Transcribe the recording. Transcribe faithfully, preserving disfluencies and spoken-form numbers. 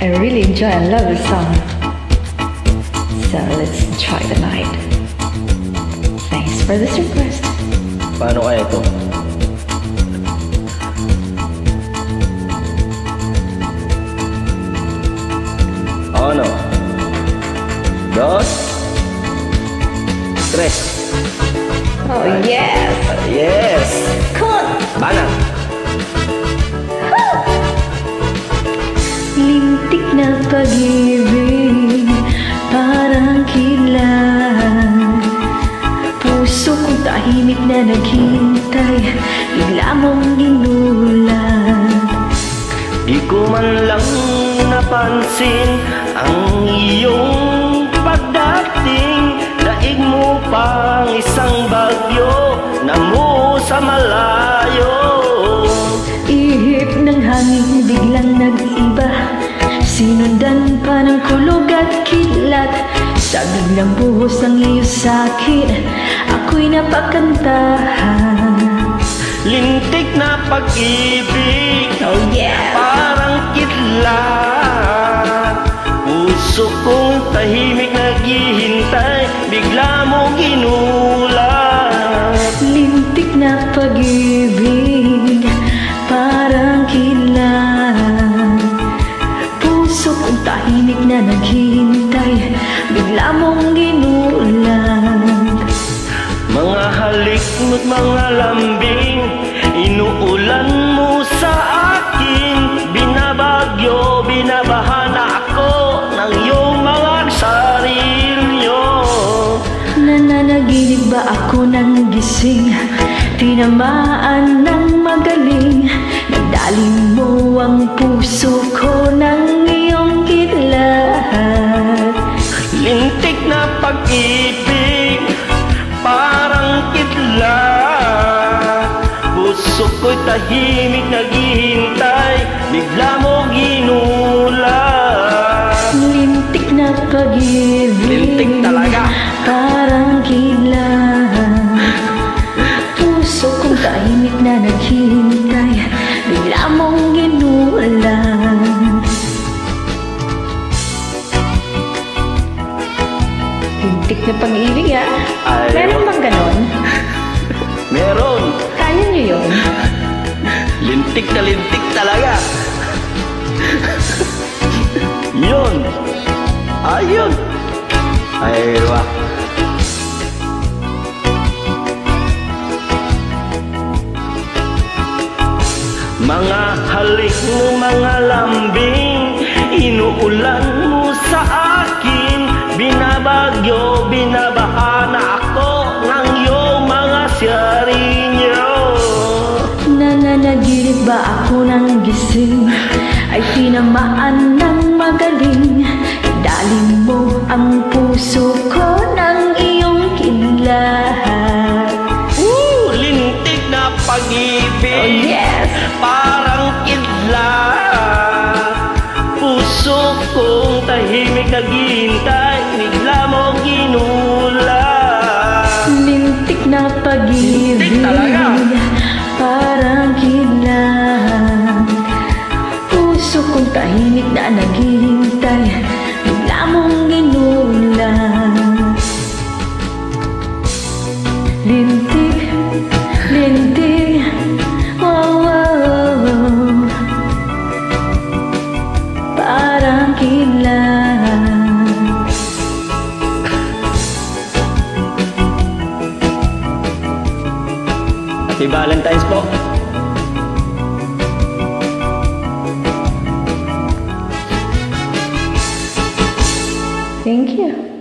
I really enjoy and love this song. So let's try the night. Thanks for this request. Paano kaya ito? Ano? Dos? Tres? Oh yes! Yes! Come on! Banang! Lintik na pag-ibig, parang kilat. Puso ko tahimik na naghintay, bigla mong ginulat. Di ko man lang napansin ang iyong pagdating. Daig mo pang isang bagyo na mo sa malayo. Ihip ng hangin biglang nag-iba, sinundan pa ng kulog at kilat. Sa biglang buhos ng iyo sa'kin, ako'y napakantahan. Lintik na pag-ibig, Oh yeah! parang kidlat. Puso kong tahimik naghihintay, bigla mo ginulat. Lintik na pag-ibig, parang kilat. Puso kong tahimik na naghihintay, bigla mong ginulat. Mga halik mo't mga lambing, inuulan mo sa akin. Binabagyo, binabaha na ako ng iyong mga sarilyo. Nananaginip ba ako ng gising? Tinamaan ng magaling, nagdaling mo ang puso ko ng iyong kidlat. Lintik na pag-ibig, parang kidlat. Puso ko'y tahimik naghihintay, bigla mo ginulat. Lintik na pag-ibig, Lintik talaga. parang kidlat. Puso kong tahimik na naghihintay, bigla mong ginulat. Lintik na pag-ibig ah. Ay, Meron bang ganon? Meron. Kaya niyo yun? Lintik na lintik talaga. Yun. Ayun. Ay, wah. Mga halik mo, mga lambing, inuulan mo sa akin. Binabagyo, binabaha na ako ng iyong mga siyarinyo. Nananaginip ba ako ng gising? Ay tinamaan ng magaling, daling mo ang puso ko ng iyong kidlat. Woo! Lintik na pag-ibig, Oh yes! parang kidlat. Puso kong tahimik naghihintay, bigla mo ginulat. Lintik na pag-ibig, Lintik talaga. parang kidlat. Puso kong tahimik na naghihintay, bigla mong ginulat. Lintik, lintik, wow, wow, wow. Parang kidlat. Happy Valentine's po. Thank you.